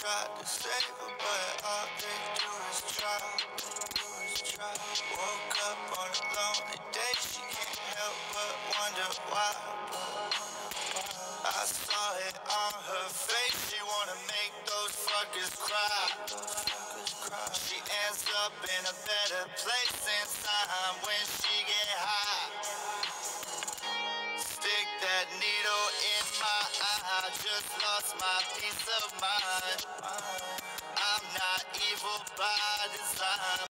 tried to save her, but all they do is try. Woke up on a lonely day, she can't help but wonder why. I saw it on her face, she wanna make those fuckers cry. She ends up in a better place in time when she get high. Stick that needle in my eye, just lost my peace of mind. I'm not evil by design.